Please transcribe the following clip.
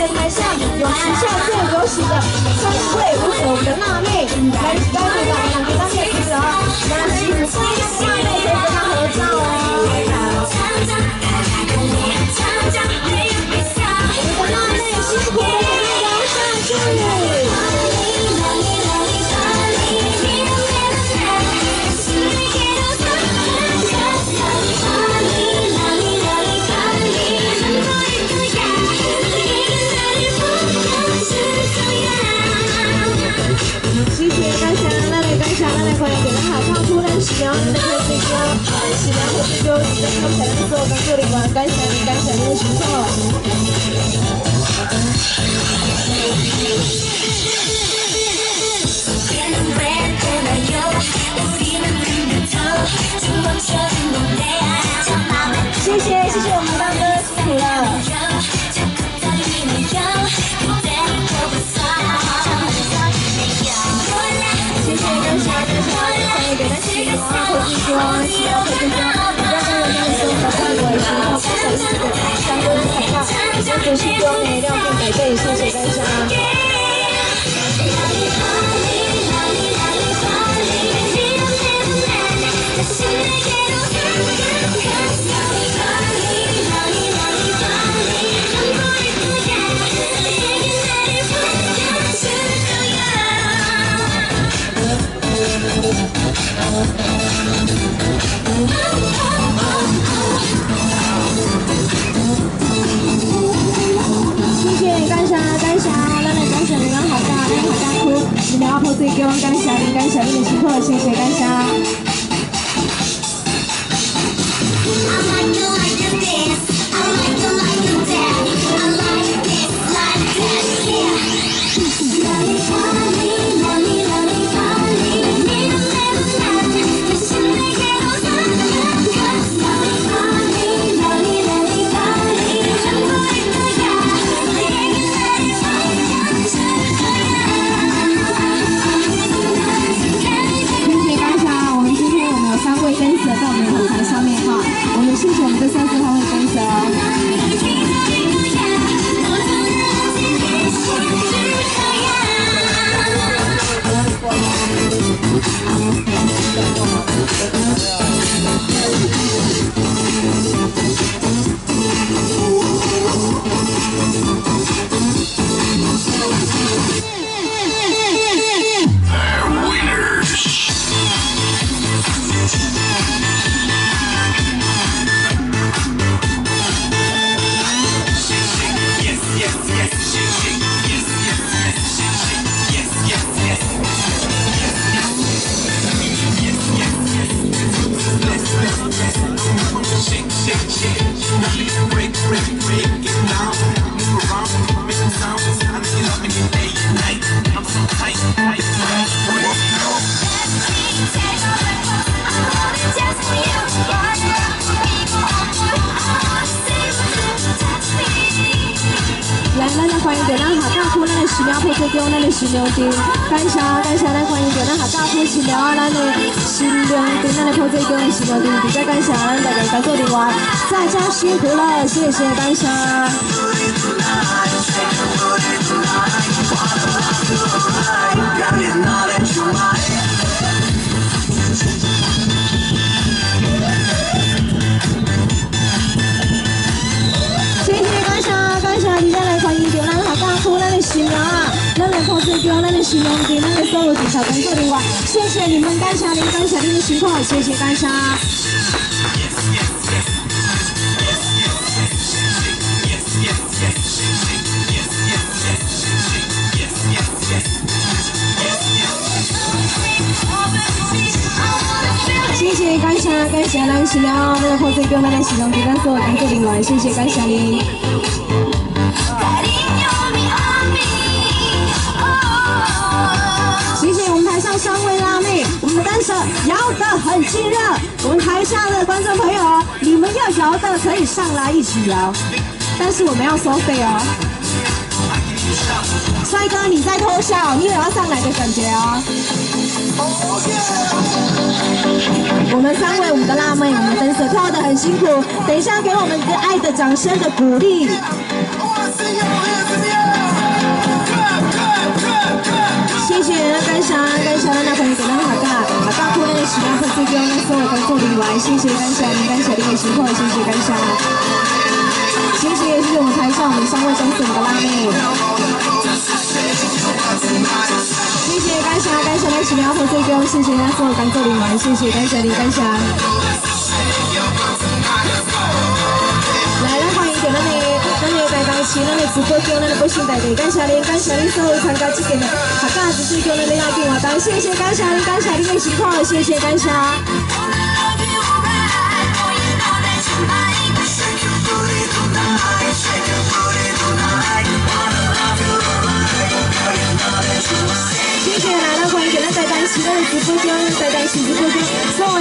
的台上有时下最流行的三位舞者的辣妹，来帮助大家给他面子哦。那幸福的辣妹可以跟他合照哦。我的辣妹辛苦了，摇下去。 谢谢大家，那来感谢，那来欢迎给咱好胖夫人使用，那来这个使用和这个在刚才的时候工作里面感谢你的辛苦。谢谢我们大哥辛苦了。 给他写个话，或是说，需要或是说，不要在人家的生活范围时候不小心这个相关的海报，或者是说没料变改变，谢谢大家。谢谢感谢，咱来感谢你们好大，咱好大哭，你们阿婆最给我感谢你的辛苦，谢谢感谢。 谢谢我们的三四号会公司哦。来，咱来欢迎到咱下大区咱的寺庙破碎宫，咱的神良殿，感谢，咱欢迎到咱下大区寺庙咱的神良殿，咱的破碎宫的神良殿，再次感谢咱大家工作人员，大家辛苦了，谢谢，感谢。你再来欢迎到咱下大区咱的寺庙啊，咱的破碎宫，咱的神良殿，咱的所有警察工作人员，谢谢你们，感谢您的辛苦，谢谢感谢。谢谢感谢咱寺庙，咱的破碎宫，咱的神良殿，咱所有工作人员，谢谢感谢您。 谢谢我们台上3位辣妹，我们的dancer摇得很亲热。我们台下的观众朋友，你们要摇的可以上来一起摇，但是我们要收费哦。帅哥，你在偷笑，你有要上来的感觉哦。我们3位我们的辣妹，我们的dancer跳得很辛苦，等一下给我们一个爱的掌声的鼓励。 感谢咱的朋友，咱客家区咱的寺庙破水宫，咱所有工作人员，谢谢感谢您，感谢您的辛苦，谢谢感谢。谢谢我们台上我们3位总审的拉妹。谢谢感谢咱寺庙破水宫，谢谢咱所有工作人员，谢谢感谢您，感谢。来，咱欢迎到咱的台东市，咱的直播间，咱的百姓大家，感谢您所有参加这件的客家自水宫咱的邀请活动，谢谢感谢您的辛苦，谢谢感谢。谢谢来了，欢迎咱台东市咱的直播间，台东市直播间所有